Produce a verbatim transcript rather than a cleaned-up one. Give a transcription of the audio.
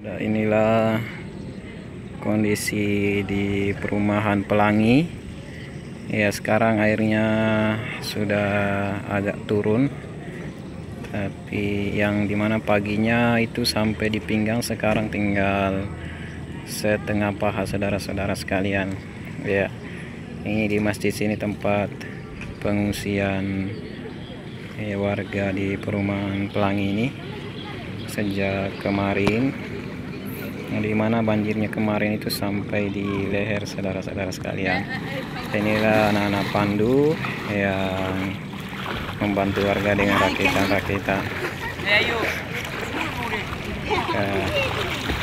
Nah, inilah kondisi di perumahan Pelangi. Ya, sekarang airnya sudah agak turun, tapi yang dimana paginya itu sampai di pinggang, sekarang tinggal setengah paha, saudara-saudara sekalian. Ya, ini di masjid sini tempat pengungsian ya, warga di perumahan Pelangi ini sejak kemarin, di mana banjirnya kemarin itu sampai di leher, saudara-saudara sekalian. Inilah anak-anak pandu yang membantu warga dengan rakitan-rakitan.